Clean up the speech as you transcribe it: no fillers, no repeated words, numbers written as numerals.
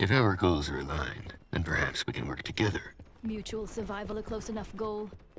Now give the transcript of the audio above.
If our goals are aligned, then perhaps we can work together. Mutual survival a close enough goal?